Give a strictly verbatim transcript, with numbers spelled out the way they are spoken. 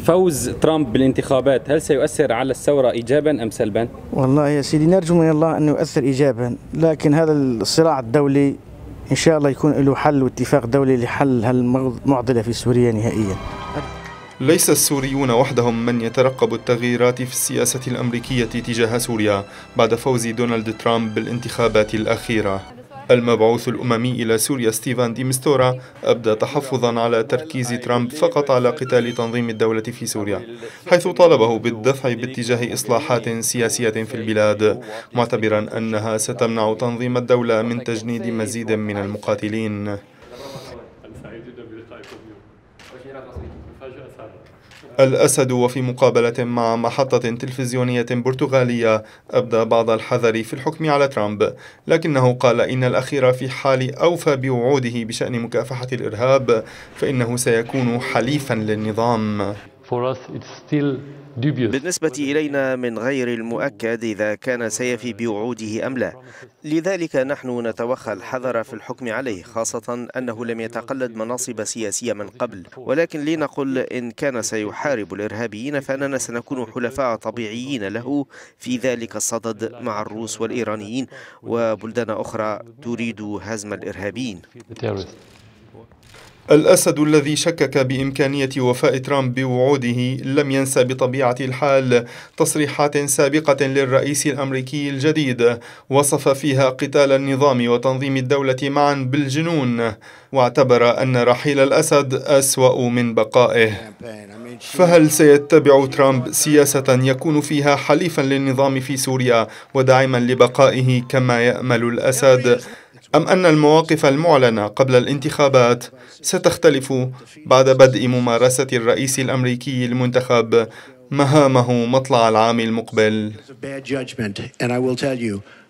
فوز ترامب بالانتخابات هل سيؤثر على الثورة إيجابا أم سلبا؟ والله يا سيدي نرجو من الله أن يؤثر إيجابا، لكن هذا الصراع الدولي إن شاء الله يكون له حل واتفاق دولي لحل هالمعضلة في سوريا نهائيا. ليس السوريون وحدهم من يترقب التغييرات في السياسة الأمريكية تجاه سوريا بعد فوز دونالد ترامب بالانتخابات الأخيرة. المبعوث الأممي إلى سوريا ستيفان دي مستورا أبدى تحفظا على تركيز ترامب فقط على قتال تنظيم الدولة في سوريا، حيث طالبه بالدفع باتجاه إصلاحات سياسية في البلاد، معتبرا أنها ستمنع تنظيم الدولة من تجنيد مزيد من المقاتلين. الأسد وفي مقابلة مع محطة تلفزيونية برتغالية أبدى بعض الحذر في الحكم على ترامب، لكنه قال إن الأخير في حال أوفى بوعوده بشأن مكافحة الإرهاب فإنه سيكون حليفا للنظام. بالنسبة إلينا من غير المؤكد إذا كان سيفي بوعوده أم لا، لذلك نحن نتوخى الحذر في الحكم عليه، خاصة أنه لم يتقلد مناصب سياسية من قبل. ولكن لنقل إن كان سيحارب الإرهابيين فإننا سنكون حلفاء طبيعيين له في ذلك الصدد مع الروس والإيرانيين وبلدان أخرى تريد هزم الإرهابيين. الأسد الذي شكك بإمكانية وفاء ترامب بوعوده لم ينسى بطبيعة الحال تصريحات سابقة للرئيس الأمريكي الجديد وصف فيها قتال النظام وتنظيم الدولة معا بالجنون، واعتبر أن رحيل الأسد أسوأ من بقائه. فهل سيتبع ترامب سياسة يكون فيها حليفا للنظام في سوريا وداعما لبقائه كما يأمل الأسد، أم أن المواقف المعلنة قبل الانتخابات ستختلف بعد بدء ممارسة الرئيس الأمريكي المنتخب مهامه مطلع العام المقبل؟